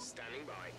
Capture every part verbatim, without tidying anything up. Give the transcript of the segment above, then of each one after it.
Standing by.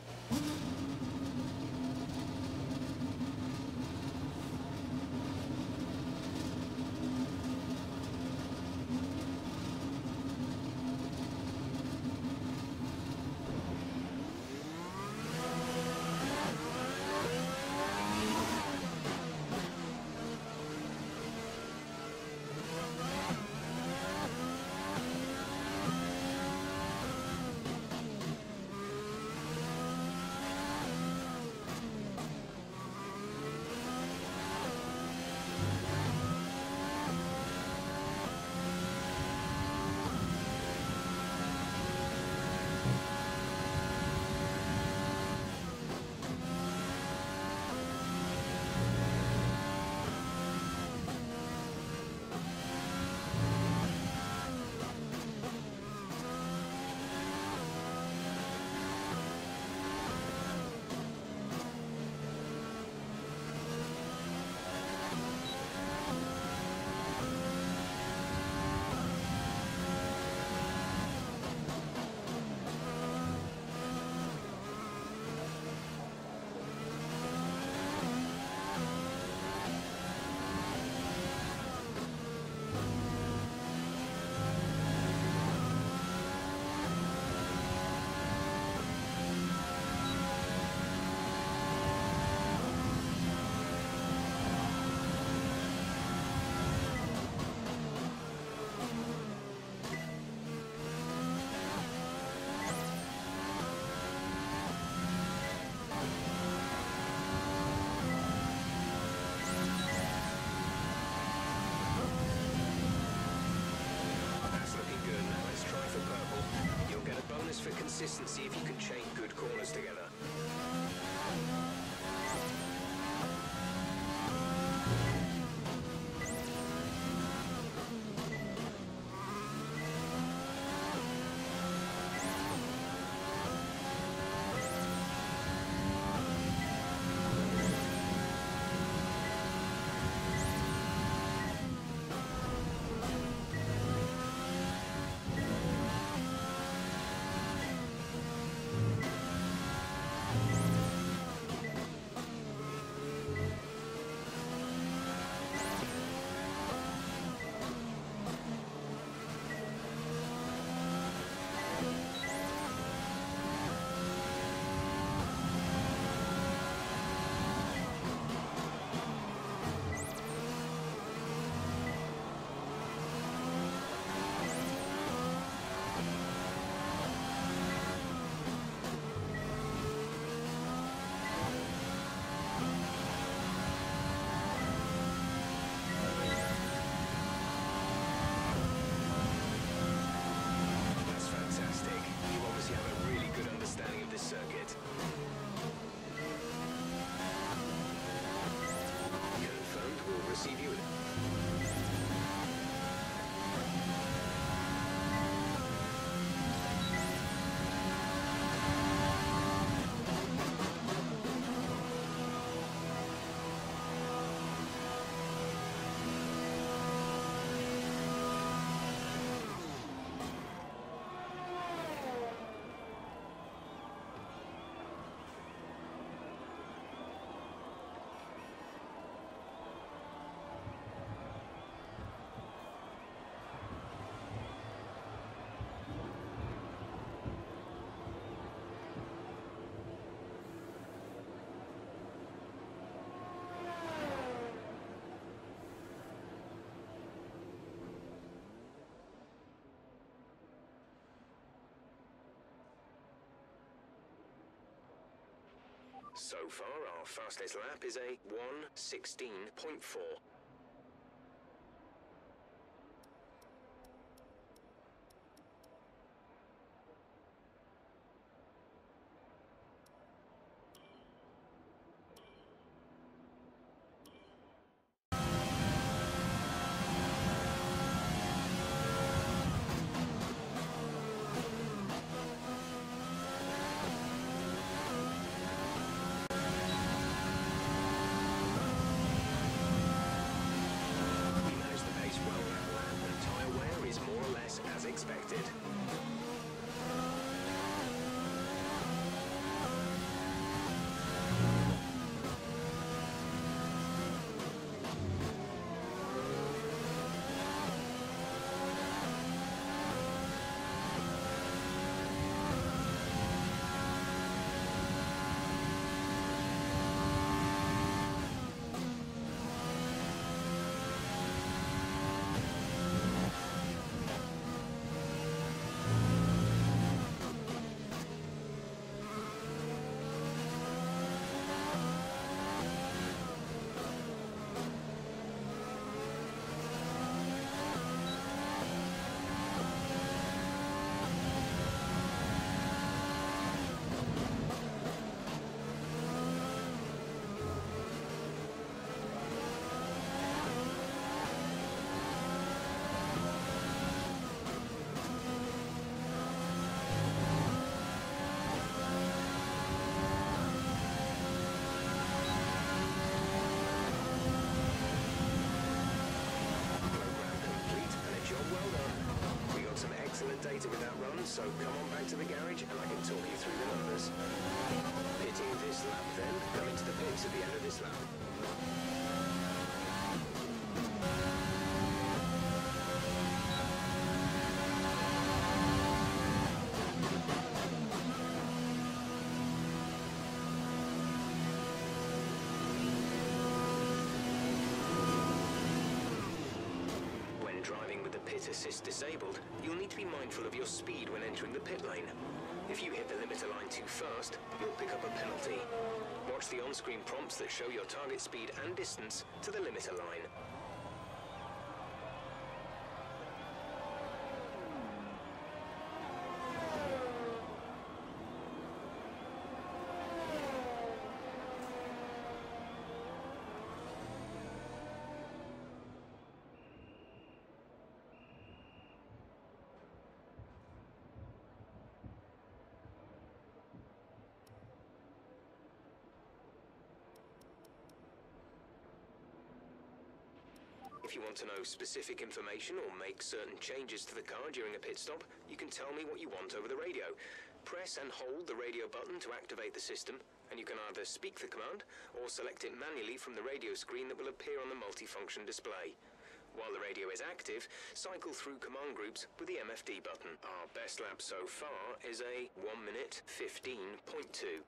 For consistency, if you can chain good corners together. So far, our fastest lap is a one sixteen point four. So come on back to the garage and I can talk you through the numbers. Pitting this lap then, come into the pits at the end of this lap. Assist disabled, you'll need to be mindful of your speed when entering the pit lane. If you hit the limiter line too fast, you'll pick up a penalty. Watch the on-screen prompts that show your target speed and distance to the limiter line. If you want to know specific information or make certain changes to the car during a pit stop, you can tell me what you want over the radio. Press and hold the radio button to activate the system, and you can either speak the command or select it manually from the radio screen that will appear on the multifunction display. While the radio is active, cycle through command groups with the M F D button. Our best lap so far is a one minute fifteen point two.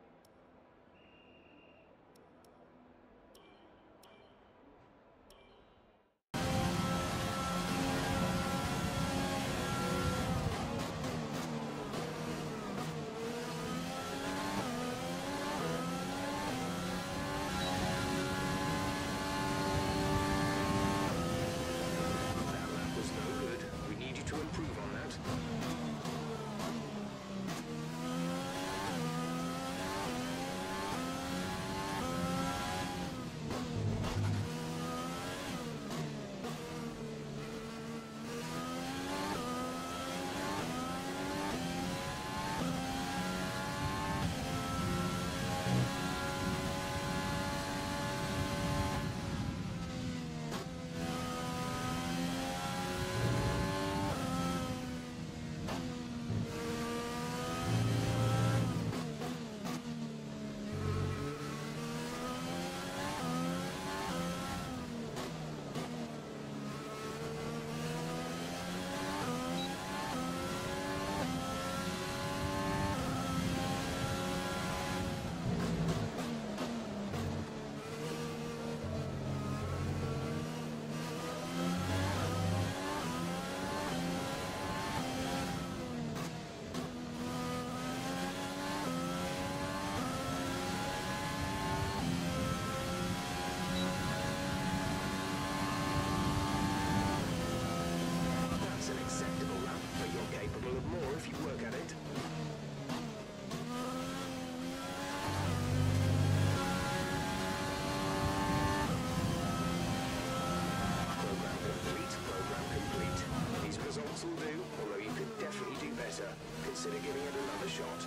Consider giving it another shot.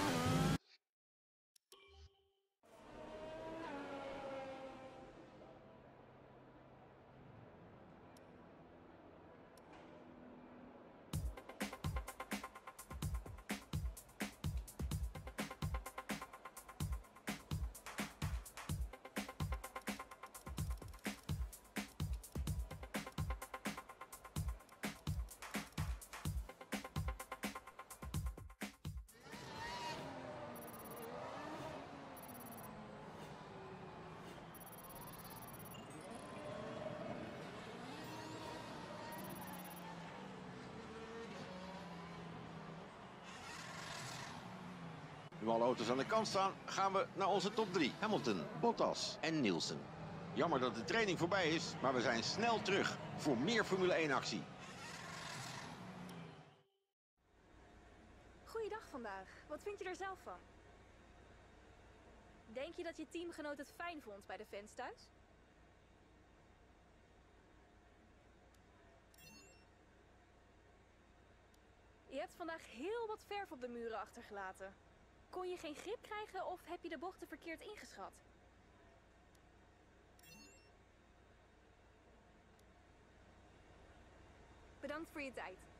Nu alle auto's aan de kant staan, gaan we naar onze top drie. Hamilton, Bottas en Nielsen. Jammer dat de training voorbij is, maar we zijn snel terug voor meer Formule één actie. Goeiedag vandaag. Wat vind je er zelf van? Denk je dat je teamgenoot het fijn vond bij de fans thuis? Je hebt vandaag heel wat verf op de muren achtergelaten. Kon je geen grip krijgen of heb je de bochten verkeerd ingeschat? Bedankt voor je tijd.